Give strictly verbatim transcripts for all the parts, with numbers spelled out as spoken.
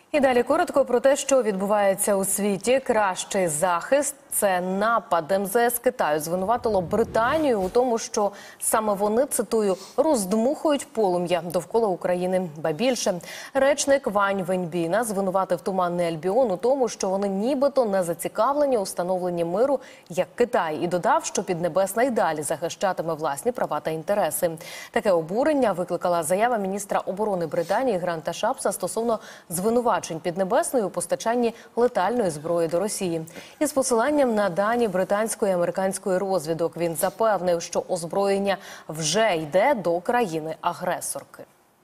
І далі коротко про те, що відбувається у світі. Кращий захист – це напад. ем зе ес Китаю звинуватило Британію у тому, що саме вони, цитую, роздмухують полум'я довкола України. Ба більше, речник Вань Веньбіна звинуватив Туманний Альбіон у тому, що вони нібито не зацікавлені у встановленні миру, як Китай, і додав, що Піднебесна й далі захищатиме власні права та інтереси. Таке обурення викликала заява міністра оборони Британії Гранта Шапса стосовно звинувачень Піднебесної у постачанні летальної зброї до Росії. Із посиланням на дані британської і американської розвідок він запевнив, що озброєння вже йде до країни-агресорки.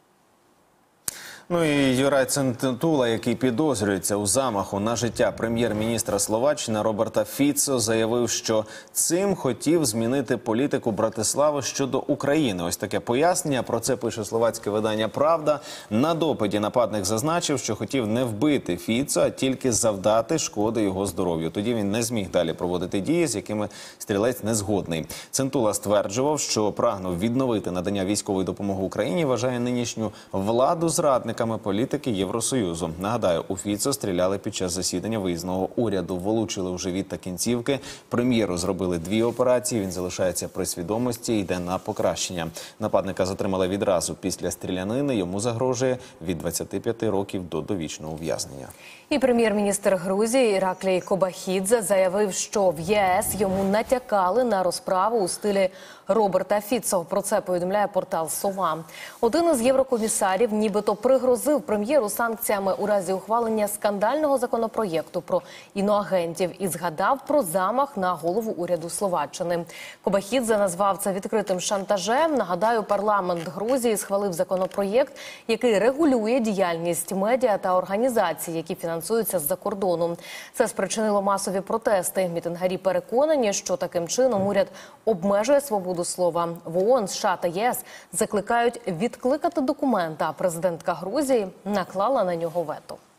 Ну і Юрай Центула, який підозрюється у замаху на життя прем'єр-міністра Словаччини Роберта Фіцо, заявив, що цим хотів змінити політику Братислави щодо України. Ось таке пояснення. Про це пише словацьке видання «Правда». На допиті нападник зазначив, що хотів не вбити Фіцо, а тільки завдати шкоди його здоров'ю. Тоді він не зміг далі проводити дії, з якими стрілець не згодний. Центула стверджував, що прагнув відновити надання військової допомоги Україні, вважає нинішню владу зрадником політики Євросоюзу. Нагадаю, у Фіцо стріляли під час засідання виїзного уряду. Волучили у живіт та кінцівки. Прем'єру зробили дві операції. Він залишається при свідомості і йде на покращення. Нападника затримали відразу після стрілянини. Йому загрожує від двадцяти п'яти років до довічного ув'язнення. І прем'єр-міністр Грузії Іраклій Кобахідзе заявив, що в є ес йому натякали на розправу у стилі Роберта Фіцо. Про це повідомляє портал «Сова». Один із єврокомісарів нібито пригрозив прем'єру санкціями у разі ухвалення скандального законопроєкту про іноагентів і згадав про замах на голову уряду Словаччини. Кобахідзе назвав це відкритим шантажем. Нагадаю, парламент Грузії схвалив законопроєкт, який регулює діяльність медіа та організацій, які фінансуються з-за кордону. Це спричинило масові протести. Мітингарі переконані, що таким чином уряд обмежує свободу слова. В о о ен, США та є ес закликають відкликати документ, а президентка Грузії наклала на нього вето.